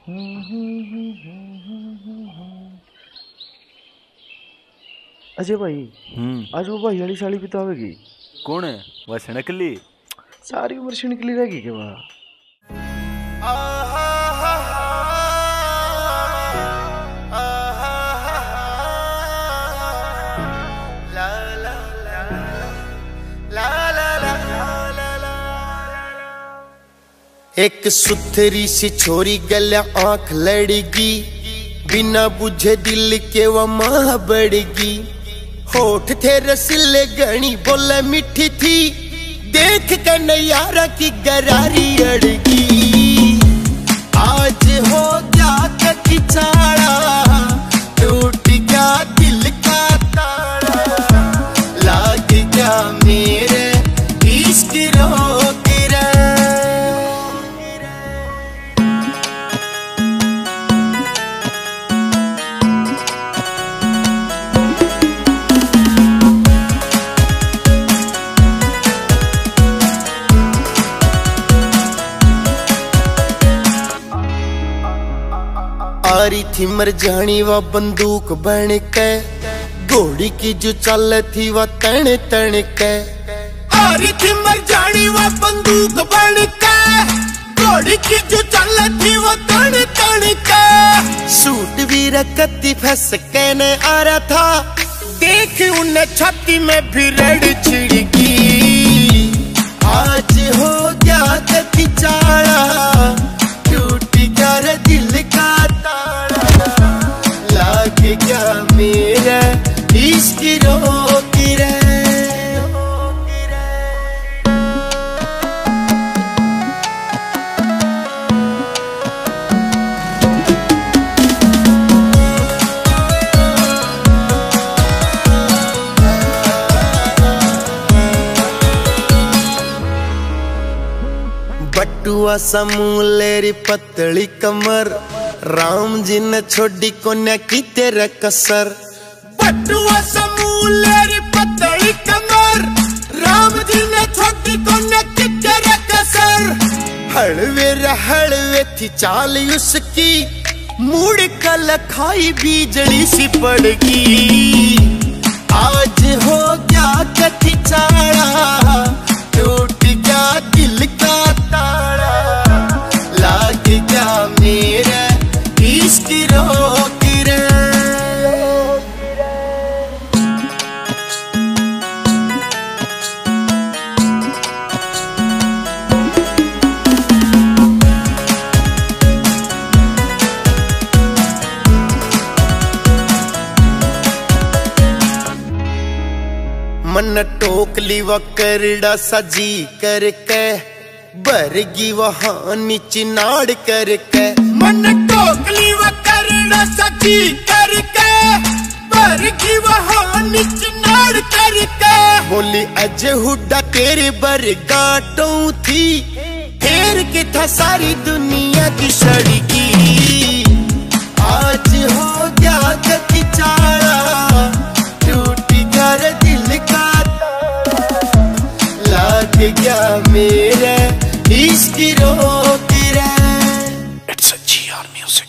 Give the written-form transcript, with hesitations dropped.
अजय भाई आज वो भाई वाली साड़ी भी तो आवेगी। कौन है वह? सनकली सारी उम्र सनकली रहेगी क्या वहाँ? एक सुथरी सी छोरी गल्या आंख लड़गी, बिना बुझे दिल के वो माँ बढ़गी। होठ थे रसीले गणी बोले मीठी थी, देख कर नयारा की गरारी अड़गी। आज हो गया कटी चाड़ा, टूट गया दिल का ताड़ा, लाग गया मेरे इश्क रोक रे। आरी थी मरजानी वा बंदूक बन के, घोड़ी की जो चल थी वा तन तन के। आरी थी मरजानी वा बंदूक बन के, घोड़ी की जो चल थी वा तन तन के। सूट भी रखती फंस के न आ रहा था, देख उन्हें छाती में भी रड़ छिड़की। आज हो गया कति चाड़ा, टूट गया रे दिल का ताड़ा, लाग गया मेरा इश्क रोक रे। बटुआ समूलेरी पतली कमर, राम जी ने छोड़ी कोन्या की तेरा कसर। बटुआ समूलेरी पतली कमर, राम जी ने छोड़ी कोन्या की तेरा कसर। हड़वे थी चाल उसकी, मुड़ कल खाई बिजली सी पड़गी। आज हो गया कति चाड़ा, टूट गया दिल का ताड़ा, लाग गया मेरा इश्क रोक रे। मन टोकली व करड़ा सजी करके, बरगी वहाँ नीचे नाड़ करके। मन टोकली व करड़ा सजी करके, बरगी वहाँ नीचे नाड़ करके। बोली अजय हुड्डा तेरे बरगाटों थी, फेर के था सारी दुनिया की सड़की। आज हो गया कति चाड़ा, टूट गया रे दिल का ताड़ा, लाग गया मेरा इश्क रोक रे। It's a GR music.